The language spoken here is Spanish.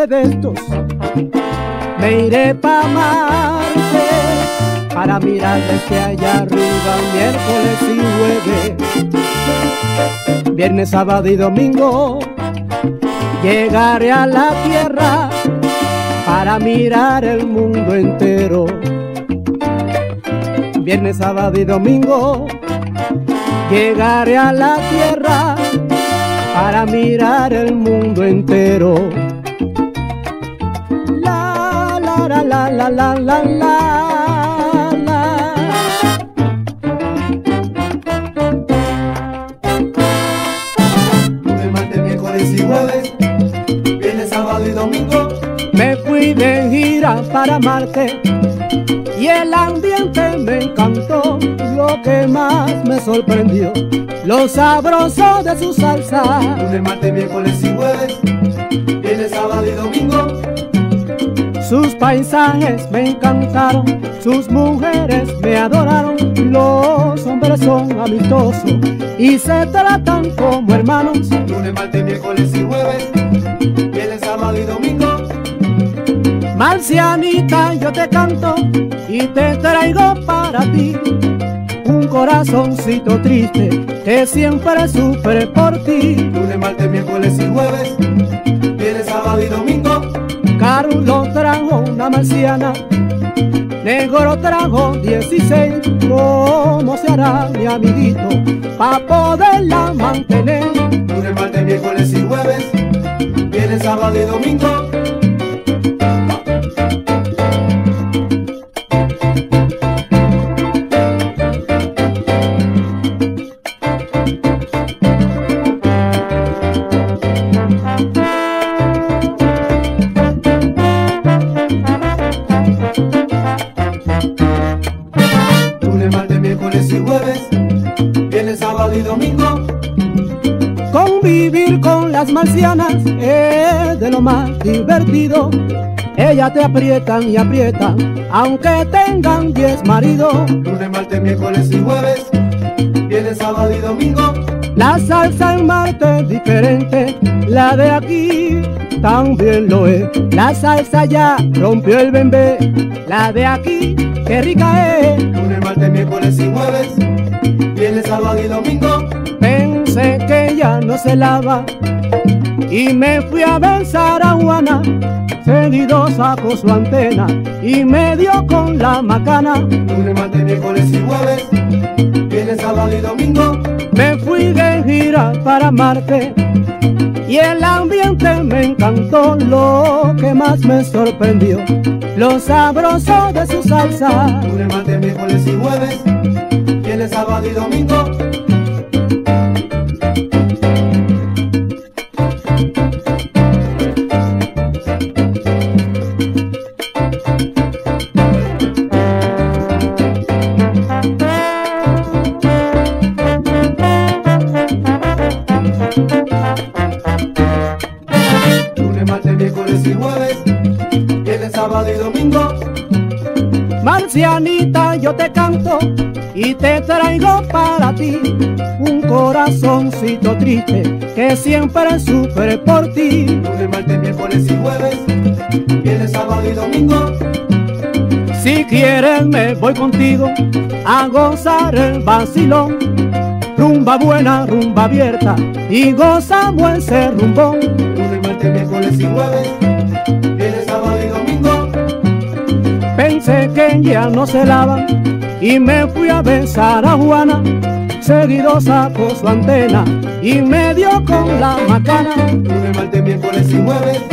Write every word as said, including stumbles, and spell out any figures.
día de estos me iré pa' Marte para mirar desde allá arriba miércoles y jueves. Viernes, sábado y domingo llegaré a la tierra para mirar el mundo entero. Viernes, sábado y domingo llegaré a la tierra para mirar el mundo entero. La la la la la la la la. Lunes, martes, miércoles y jueves, viernes, sábado y domingo me fui de gira para Marte y el ambiente me encantó. Lo que más me sorprendió, lo sabroso de su salsa. Lunes, martes, miércoles y jueves, viernes, sábado y domingo. Sus paisajes me encantaron, sus mujeres me adoraron. Los hombres son amistosos y se tratan como hermanos. Lunes, martes, miércoles y jueves, viernes, sábado y domingo. Marcianita, yo te canto y te traigo para ti un corazoncito triste que siempre sufre por ti. Lunes, martes, miércoles y jueves, viernes, sábado y domingo. Carlos trajo una marciana, Negro trajo dieciséis. ¿Cómo se hará, mi amiguito, pa' poderla mantener? Lunes, martes, miércoles y jueves, viernes, sábado y domingo. Lunes, martes, miércoles y jueves, viernes, sábado y domingo. Convivir con las marcianas es de lo más divertido. Ellas te aprietan y aprietan, aunque tengan diez maridos. Lunes, martes, miércoles y jueves, viernes, sábado y domingo. La salsa en Marte es diferente, la de aquí también lo es. La salsa ya rompió el bembé, la de aquí qué rica es. Lunes, martes, miércoles y jueves, viernes, sábado y domingo. Pensé que ya no se lava y me fui a besar a Juana. Seguido sacó su antena y me dio con la macana. Lunes, martes, miércoles y jueves, viernes, sábado y domingo. Me fui de gira para Marte y el ambiente me encantó. Lo que más me sorprendió, lo sabroso de su salsa. Lunes, martes, miércoles y jueves, viernes, sábado y domingo. Lunes, martes, miércoles y jueves, viernes, sábado y domingo. Marcianita, yo te canto y te traigo para ti un corazoncito triste que siempre sufre por ti. Lunes, martes, miércoles y jueves, viernes, sábado y domingo. Si quieres me voy contigo a gozar el vacilón. Rumba buena, rumba abierta y gozamos ese rumbón. Lunes, martes, miércoles y jueves, viernes, sábado y domingo. Pensé que ya no se lavan y me fui a besar a Juana. Seguido sacó su antena y me dio con la macana. Lunes, martes, miércoles y jueves,